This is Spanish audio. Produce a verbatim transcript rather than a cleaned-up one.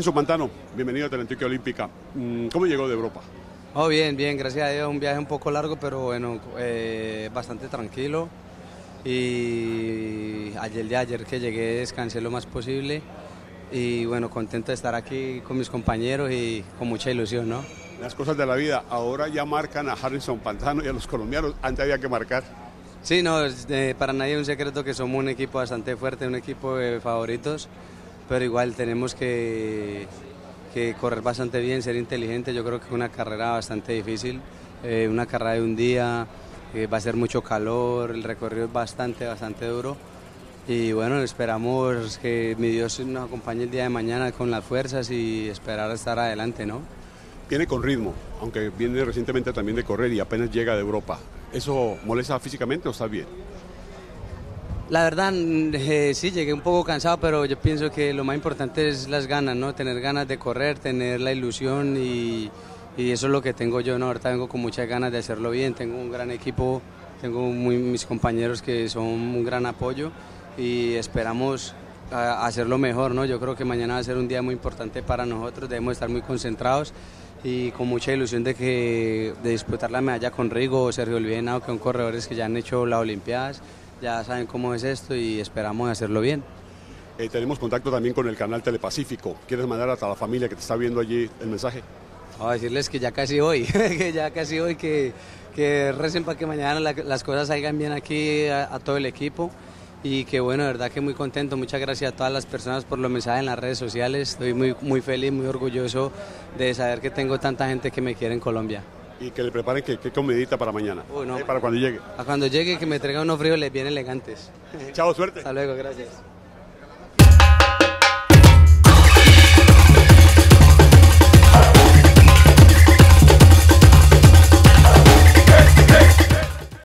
Harrison Pantano, bienvenido a Teleantioquia Olímpica. ¿Cómo llegó de Europa? Oh, bien, bien, gracias a Dios. Un viaje un poco largo, pero bueno, eh, bastante tranquilo. Y ayer, el día de ayer que llegué descansé lo más posible. Y bueno, contento de estar aquí con mis compañeros y con mucha ilusión, ¿no? Las cosas de la vida, ahora ya marcan a Harrison Pantano y a los colombianos, antes había que marcar. Sí, no, es, eh, para nadie es un secreto que somos un equipo bastante fuerte, un equipo de favoritos, pero igual tenemos que, que correr bastante bien, ser inteligentes. Yo creo que es una carrera bastante difícil, eh, una carrera de un día, eh, va a ser mucho calor, el recorrido es bastante, bastante duro. Y bueno, esperamos que mi Dios nos acompañe el día de mañana con las fuerzas y esperar a estar adelante, ¿no? Viene con ritmo, aunque viene recientemente también de correr y apenas llega de Europa. ¿Eso molesta físicamente o está bien? La verdad, eh, sí, llegué un poco cansado, pero yo pienso que lo más importante es las ganas, ¿no? Tener ganas de correr, tener la ilusión y, y eso es lo que tengo yo, ¿no? Ahorita vengo con muchas ganas de hacerlo bien, tengo un gran equipo, tengo muy, mis compañeros que son un gran apoyo y esperamos a, a hacerlo mejor, ¿no? Yo creo que mañana va a ser un día muy importante para nosotros, debemos estar muy concentrados y con mucha ilusión de que de disputar la medalla con Rigo o Sergio Olvidenao, que son corredores que ya han hecho las Olimpiadas, ya saben cómo es esto y esperamos hacerlo bien. Eh, tenemos contacto también con el canal Telepacífico. ¿Quieres mandar a toda la familia que te está viendo allí el mensaje? Vamos a decirles que ya casi hoy, que ya casi hoy, que, que recen para que mañana la, las cosas salgan bien aquí a, a todo el equipo. Y que bueno, de verdad que muy contento, muchas gracias a todas las personas por los mensajes en las redes sociales, estoy muy, muy feliz, muy orgulloso de saber que tengo tanta gente que me quiere en Colombia. Y que le preparen qué, qué comidita para mañana, Uy, no, eh, para cuando llegue. A cuando llegue que me traigan unos frijoles bien elegantes. Chao, suerte. Hasta luego, gracias.